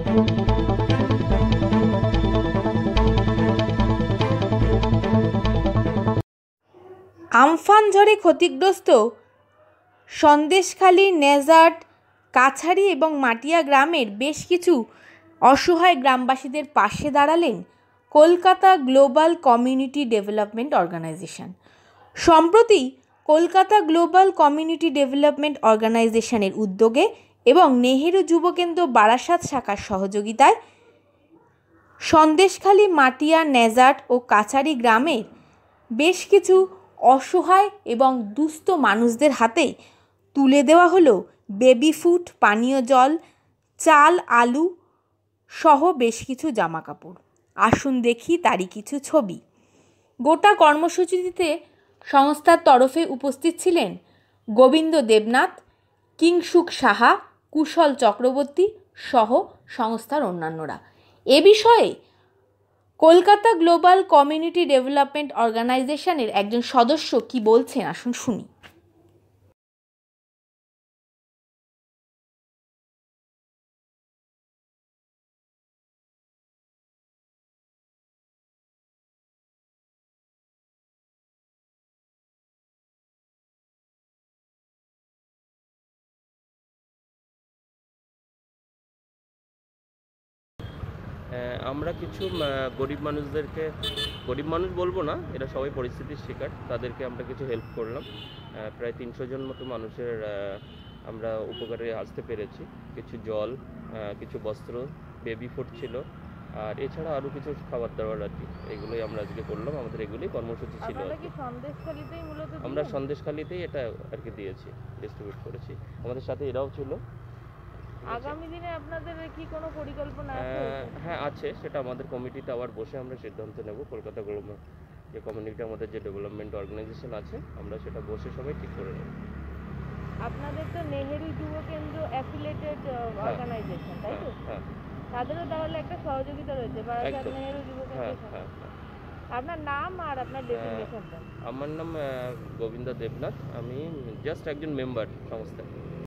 Amphan ঝড়ে ক্ষতিগ্রস্ত সন্দেশখালী, নেজাট, কাছাড়ি এবং মাটিয়া গ্রামের বেশ কিছু অসহায় গ্রামবাসীদের পাশে দাঁড়ালেন Kolkata global community development organization. সম্প্রতি কলকাতা গ্লোবাল কমিউনিটি ডেভেলপমেন্ট অর্গানাইজেশনের উদ্যোগে এবং নেহেরু যুবকেন্দ্র বারাসাত শাখার সহযোগিতায় সন্দেশখালী, মাটিয়া, নেজাট ও কাছাড়ি গ্রামের বেশ কিছু অসহায় এবং দুস্থ মানুষদের হাতে তুলে দেওয়া হলো বেবি ফুড, পানীয় জল, চাল, আলু সহ বেশ কিছু জামাকাপড়। আসুন দেখি তারই কিছু ছবি। গোটা কর্মসূচিতে সংস্থার তরফে উপস্থিত ছিলেন গোবিন্দ দেবনাথ, কিংসুক সাহা, কুশল চক্রবর্তী সহ সংস্থার অন্যান্যরা। এ বিষয়ে কলকাতা গ্লোবাল কমিউনিটি ডেভেলপমেন্ট অর্গানাইজেশনের একজন সদস্য কি বলছেন আসুন শুনি। আমরা কিছু গরিব মানুষদেরকে, গরিব মানুষ বলবো না, এরা সবাই পরিস্থিতির শিকার, তাদেরকে আমরা কিছু হেল্প করলাম। প্রায় 300 জন মতো মানুষের আমরা উপকারে আসতে পেরেছি। কিছু জল, কিছু বস্ত্র, বেবি ফুড ছিল, আর এছাড়া আরও কিছু খাবার দাবার আর কি, এগুলোই আমরা আজকে করলাম। আমাদের এগুলোই কর্মসূচি ছিল। আমরা সন্দেশখালীতেই এটা আর কি দিয়েছি, ডিস্ট্রিবিউট করেছি। আমাদের সাথে এরাও ছিল। আগামী দিনে আপনাদের কি কোনো পরিকল্পনা আছে? হ্যাঁ আছে, সেটা আমাদের কমিটিতে আবার বসে আমরা সিদ্ধান্ত নেব। কলকাতা গ্লোবাল যে কমিউনিটি, আমাদের যে ডেভেলপমেন্ট অর্গানাইজেশন আছে, আমরা সেটা বসে সবাই ঠিক করে নেব। আপনাদের তো নেহেরু যুব কেন্দ্র অ্যাফিলিয়েটেড অর্গানাইজেশন, তাই তো? হ্যাঁ, তাদেরও তাহলে একটা সহযোগিতা রয়েছে বারাসাত নেহেরু যুব কেন্দ্রের সাথে। আপনার নাম আর আপনার ডেজিগনেশনটা? আমার নাম গোবিন্দ দেবনাথ, আমি জাস্ট একজন মেম্বার সংস্থা।